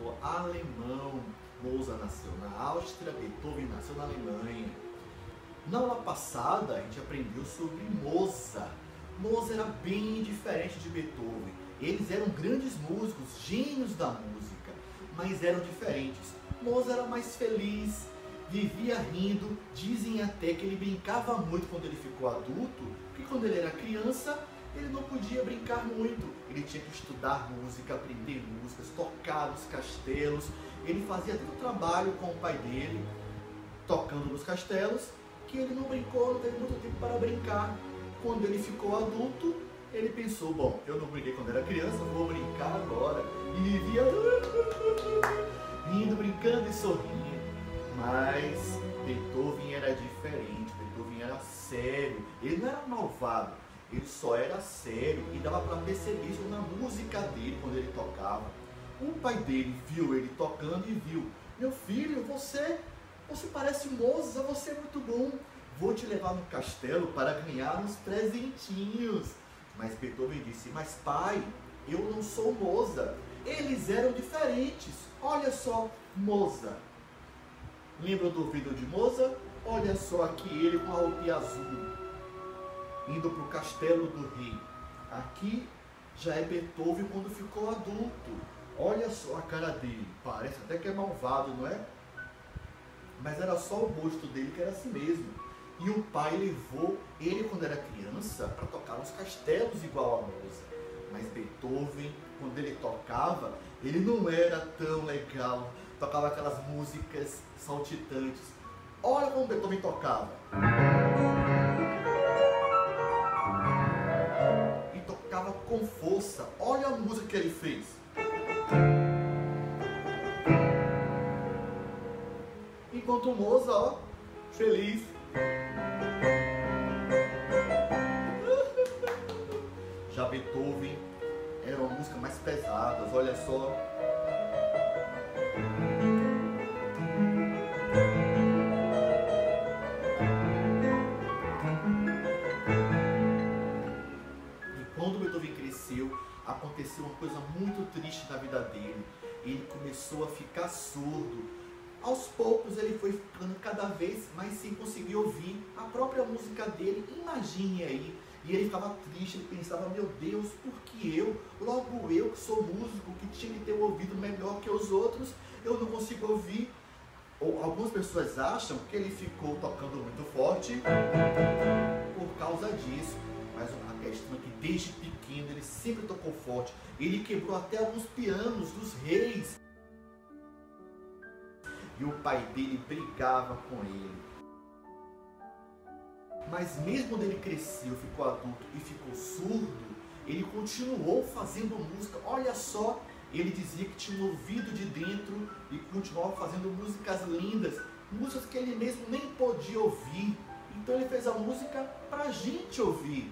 avô alemão. Mozart nasceu na Áustria, Beethoven nasceu na Alemanha. Na aula passada a gente aprendeu sobre Mozart. Mozart era bem diferente de Beethoven. Eles eram grandes músicos, gênios da música, mas eram diferentes. Mozart era mais feliz, vivia rindo. Dizem até que ele brincava muito quando ele ficou adulto, porque quando ele era criança ele não podia brincar muito. Ele tinha que estudar música, aprender músicas, tocar nos castelos. Ele fazia tanto trabalho com o pai dele, tocando nos castelos, que ele não brincou, não teve muito tempo para brincar. Quando ele ficou adulto, ele pensou, bom, eu não brinquei quando era criança, vou brincar agora. E vivia rindo, brincando e sorrindo. Mas Beethoven era diferente, Beethoven era sério, ele não era malvado, ele só era sério e dava para perceber isso na música dele quando ele tocava. O pai dele viu ele tocando e viu, meu filho, você parece Mozart, você é muito bom, vou te levar no castelo para ganhar uns presentinhos. Mas Beethoven disse, mas pai, eu não sou Mozart, eles eram diferentes, olha só, Mozart. Lembra do vídeo de Mozart? Olha só aqui ele com a roupinha azul, indo para o castelo do rei. Aqui já é Beethoven quando ficou adulto. Olha só a cara dele, parece até que é malvado, não é? Mas era só o rosto dele que era assim mesmo. E o pai levou ele quando era criança para tocar nos castelos igual a Mozart. Mas Beethoven, quando ele tocava, ele não era tão legal. Tocava aquelas músicas saltitantes. Olha como Beethoven tocava. E tocava com força. Olha a música que ele fez. Enquanto Mozart, ó, feliz. Já Beethoven era uma música mais pesada, olha só. E quando Beethoven cresceu, aconteceu uma coisa muito triste na vida dele. Ele começou a ficar surdo. Aos poucos ele foi ficando cada vez mais sem conseguir ouvir a própria música dele. Imagine aí. E ele ficava triste, ele pensava, meu Deus, por que eu? Logo eu que sou músico, que tinha que ter um ouvido melhor que os outros, eu não consigo ouvir. Ou algumas pessoas acham que ele ficou tocando muito forte por causa disso. Mas a questão é que desde pequeno ele sempre tocou forte. Ele quebrou até alguns pianos dos reis. E o pai dele brigava com ele. Mas mesmo quando ele cresceu, ficou adulto e ficou surdo, ele continuou fazendo música. Olha só, ele dizia que tinha um ouvido de dentro e continuava fazendo músicas lindas, músicas que ele mesmo nem podia ouvir. Então ele fez a música pra gente ouvir.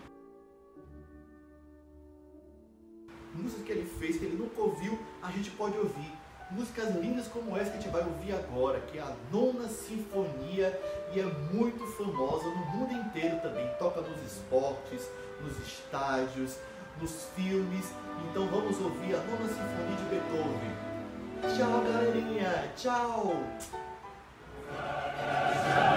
Músicas que ele fez, que ele nunca ouviu, a gente pode ouvir. Músicas lindas como essa que a gente vai ouvir agora, que é a Nona Sinfonia, e é muito famosa no mundo inteiro também. Toca nos esportes, nos estádios, nos filmes. Então vamos ouvir a Nona Sinfonia de Beethoven. Tchau, galerinha! Tchau!